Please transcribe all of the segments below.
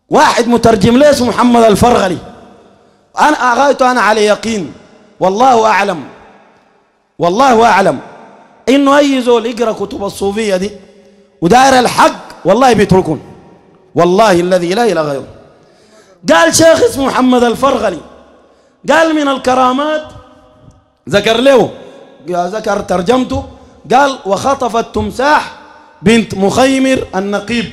واحد مترجم له اسمه محمد الفرغلي، أنا غايته أنا على يقين والله أعلم، والله أعلم إنه أي زول يقرأ كتب الصوفية دي وداير الحق والله بيتركون، والله الذي لا إله غيره. قال شيخ اسمه محمد الفرغلي، قال من الكرامات، ذكر له ذكر ترجمته، قال وخطفت تمساح بنت مخيمر النقيب،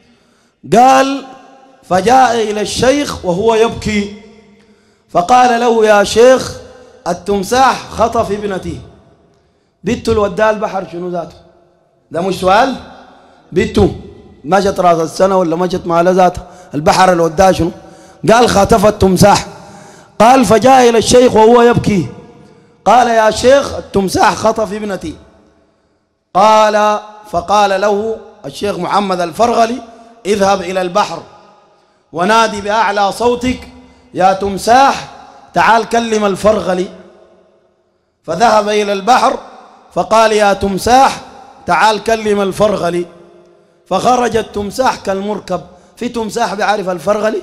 قال فجاء إلى الشيخ وهو يبكي فقال له يا شيخ التمساح خطف ابنتي. بنته اللي وداها البحر شنو ذاته؟ ده مش سؤال؟ بنته مشت راس السنة ولا مشت مع ذاتها؟ البحر اللي وداها شنو؟ قال خطفت تمساح. قال فجاء إلى الشيخ وهو يبكي قال يا شيخ التمساح خطف ابنتي. قال فقال له الشيخ محمد الفرغلي اذهب إلى البحر ونادي بأعلى صوتك يا تمساح تعال كلم الفرغلي. فذهب إلى البحر فقال يا تمساح تعال كلم الفرغلي. فخرج التمساح كالمركب. في تمساح بيعرف الفرغلي؟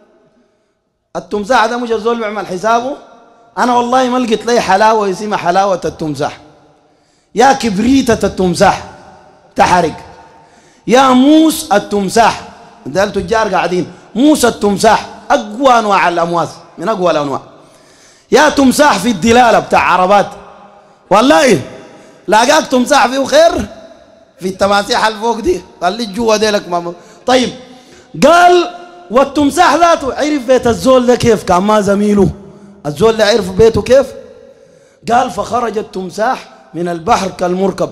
التمساح ده مش الزول بيعمل حسابه. أنا والله ما لقيت لي حلاوة اسمها حلاوة التمساح. يا كبريتة التمساح تحرق، يا موس التمساح، ده التجار قاعدين موس التمساح أقوى أنواع الأمواس، من أقوى الأنواع. يا تمساح في الدلالة بتاع عربات، والله لاقاك تمساح فيه خير في التماسيح الفوق دي، خليك جوا ديلك ماما. طيب قال والتمساح ذاته عرف بيت الزول ده كيف؟ كان ما زميله الزول ده عرف بيته كيف؟ قال فخرج التمساح من البحر كالمركب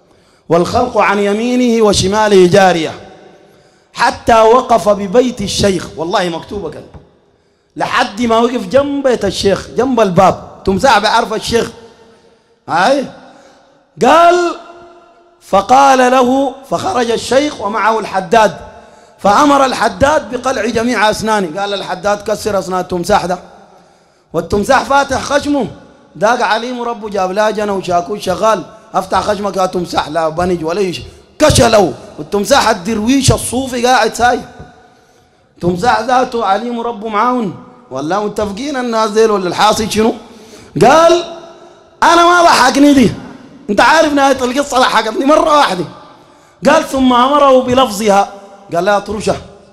والخلق عن يمينه وشماله جارية حتى وقف ببيت الشيخ، والله مكتوبة كده، لحد ما وقف جنب بيت الشيخ جنب الباب. تمساح بيعرف الشيخ هاي. قال فقال له فخرج الشيخ ومعه الحداد فأمر الحداد بقلع جميع أسنانه. قال الحداد كسر أسنان التمساح ده. والتمساح فاتح خشمه، داق عليه مربو جاب لاجنة وشاكوش شغال، افتح خشمك يا تمساح، لا بنج ولا شيء، كشلوا. والتمساح الدرويش الصوفي قاعد ساي، تمساح ذاته عليه مربو معاون، والله متفقين الناس ديل ولا الحاصل شنو؟ قال انا ما ضحكني دي، انت عارف نهاية القصة ضحكتني مرة واحدة. قال ثم امره بلفظها، قال لا اطرشه.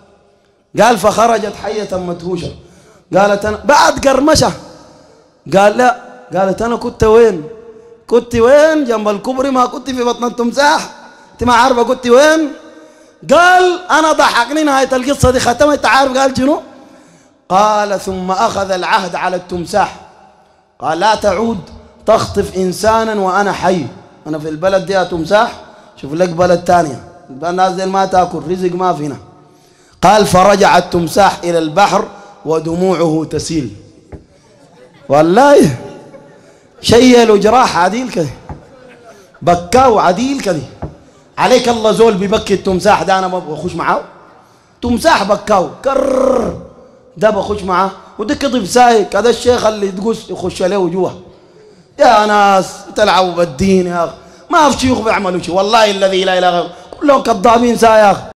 قال فخرجت حية مدهوشة، قالت انا بعد قرمشة. قال لا، قالت انا كنت وين؟ كنت وين؟ جنب الكبري، ما كنت في بطن التمساح؟ انت ما عارفه كنت وين؟ قال انا ضحكني نهايه القصه دي ختمت. عارف قال شنو؟ قال ثم اخذ العهد على التمساح، قال لا تعود تخطف انسانا وانا حي، انا في البلد دي يا تمساح شوف لك بلد ثانيه، الناس دي ما تاكل، رزق ما فينا. قال فرجع التمساح الى البحر ودموعه تسيل، والله شيلوا جراح عديل كده، بكاو عديل كده. عليك الله زول بيبكي التمساح ده انا ما بخش معاه. تمساح بكاو كر ده بخش معاه، وده كضب سايق هذا الشيخ اللي تقص يخش له جوا. يا ناس تلعبوا بالدين يا اخي، ما في شيوخ بيعملوا شيء، والله الذي لا اله الا هو كلهم كذابين سايق.